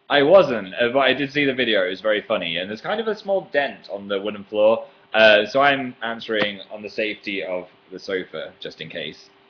I wasn't, but I did see the video. It was very funny, and there's kind of a small dent on the wooden floor. So I'm answering on the safety of the sofa, just in case.